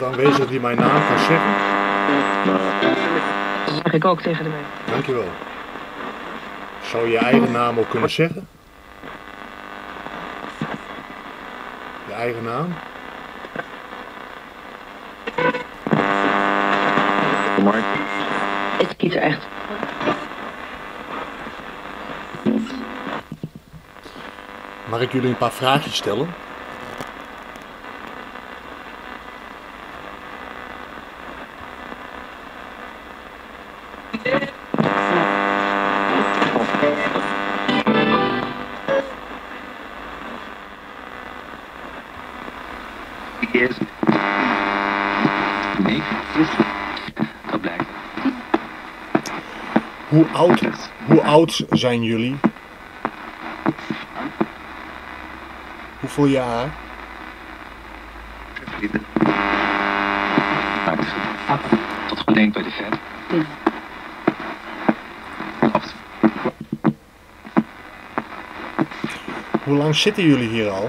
iemand aanwezig die mijn naam kan zeggen? Dat zeg ik ook tegen de mensen. Dankjewel. Zou je je eigen naam ook kunnen zeggen? Je eigen naam? Het is niet echt. Mag ik jullie een paar vraagjes stellen? Yes. Nee, dat blijkt. Hoe oud zijn jullie? Hoeveel jaar? Tot gelinkt bij de vet. Hoe lang zitten jullie hier al?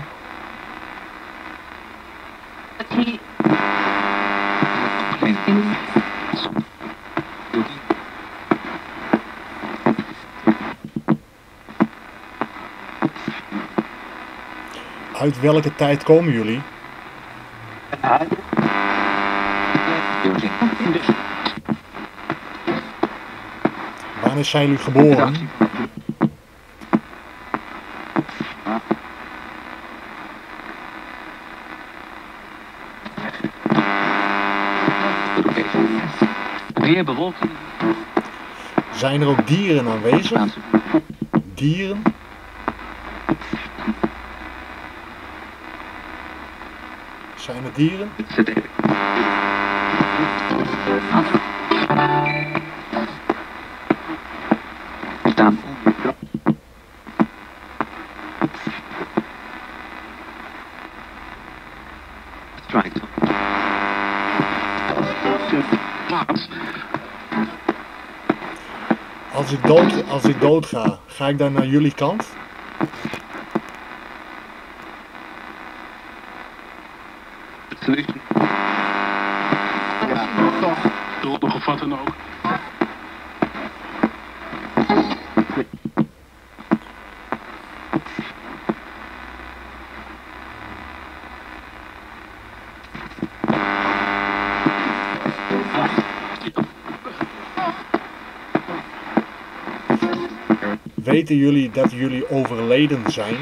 Uit welke tijd komen jullie? Wanneer zijn jullie geboren? Weer bewolking. Zijn er ook dieren aanwezig? Dieren? Zijn er dieren? Staan. Right. Plaats. Als ik dood ga ik dan naar jullie kant? Ja, toch. Door nog wat dan ook. Weten jullie dat jullie overleden zijn?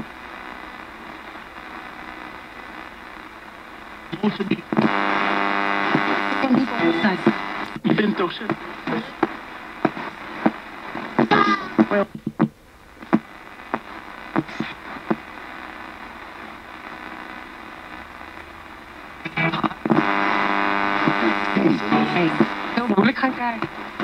Je bent docent. Heel moeilijk gaan kijken.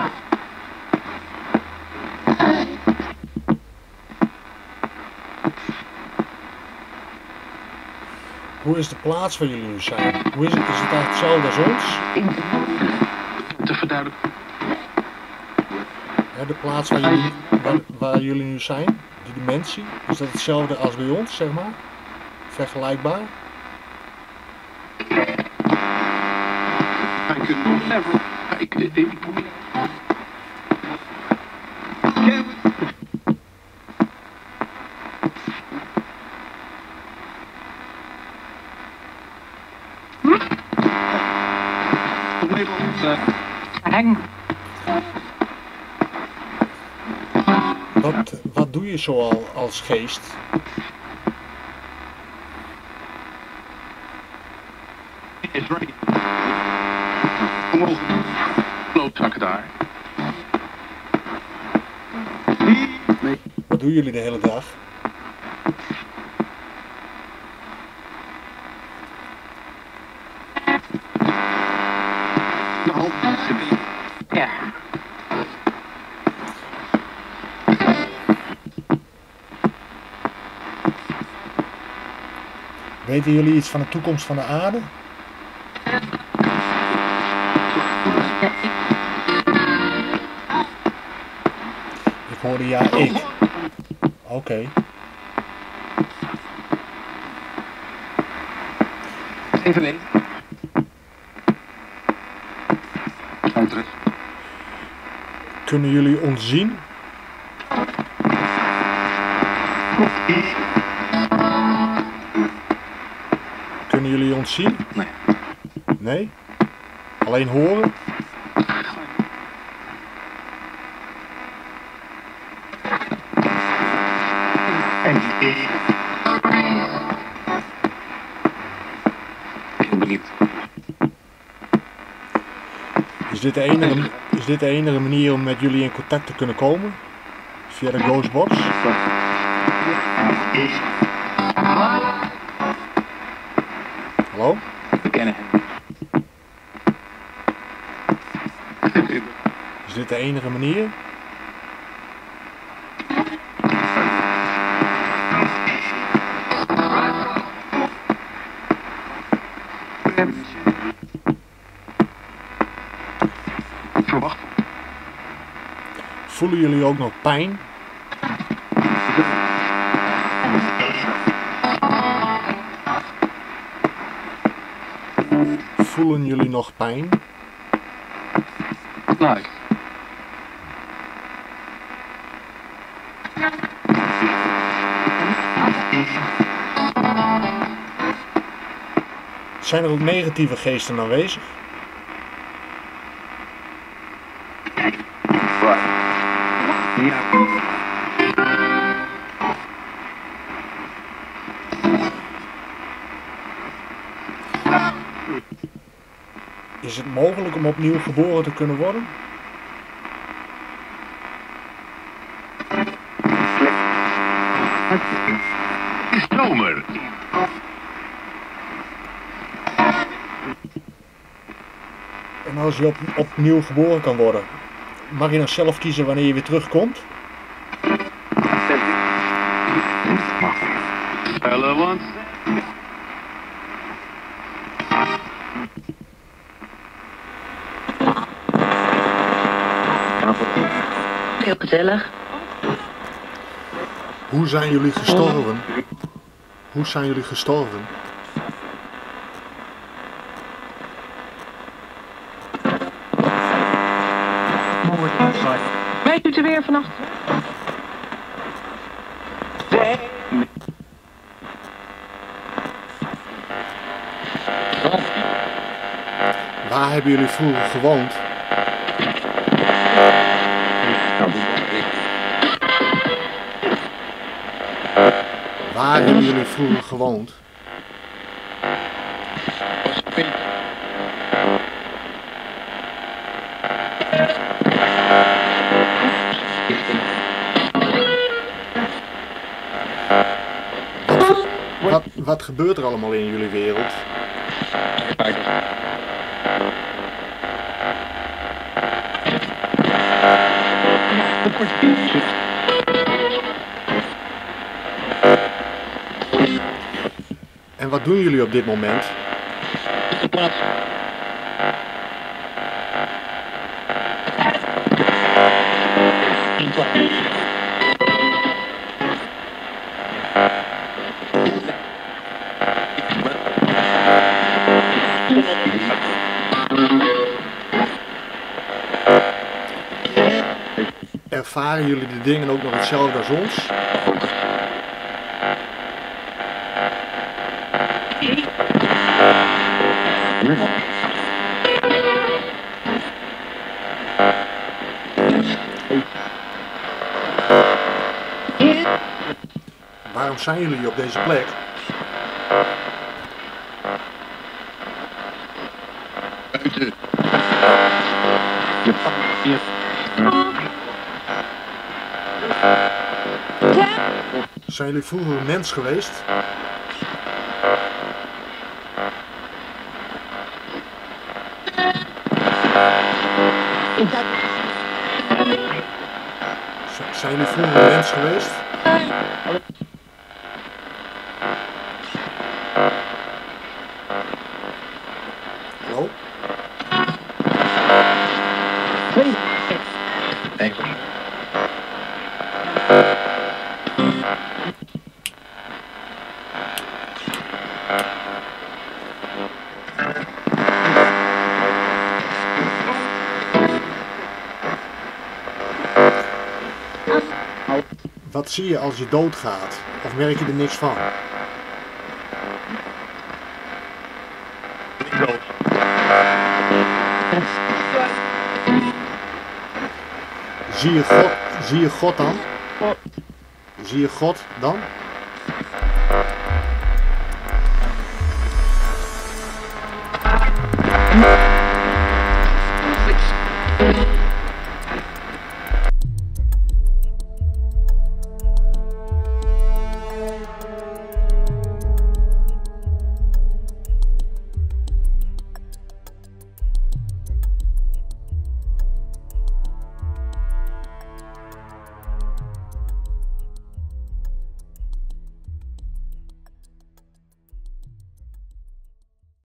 Hoe is de plaats waar jullie nu zijn? Hoe is het eigenlijk hetzelfde als ons? Te verduidelijken. De plaats waar jullie nu zijn? Die dimensie? Is dat hetzelfde als bij ons, zeg maar? Vergelijkbaar? Ik probeer. Heng. Wat doe je zo al als geest? Is ready. Omhoog. Klootzakken daar. Nee. Wat doen jullie de hele dag? Ja. Weten jullie iets van de toekomst van de aarde? Ik hoorde ja, ik. Oké. Even weten. Uitrust. Kunnen jullie ons zien? Kunnen jullie ons zien? Nee. Nee? Alleen horen? Ik ben benieuwd. Is dit de enige manier om met jullie in contact te kunnen komen? Via de Ghostbox? Hallo? We kennen hem. Is dit de enige manier? Verwacht. Voelen jullie ook nog pijn? Voelen jullie nog pijn? Nou, Zijn er ook negatieve geesten aanwezig? ja. Is het mogelijk om opnieuw geboren te kunnen worden? Stromer. En als je opnieuw geboren kan worden, mag je dan zelf kiezen wanneer je weer terugkomt? Relevant. Heel gezellig. Hoe zijn jullie gestorven? Hoe zijn jullie gestorven? Weet u het er weer vannacht? Waar hebben jullie vroeger gewoond? Waar hebben jullie vroeger gewoond? Wat gebeurt er allemaal in jullie wereld? En wat doen jullie op dit moment? Ervaren jullie de dingen ook nog hetzelfde als ons? Waarom zijn jullie op deze plek? Zijn jullie vroeger een mens geweest? Zijn jullie vroeger een mens geweest? Hallo? Wat zie je als je doodgaat? Of merk je er niks van? Niet dood. Zie je God dan? Zie je God dan?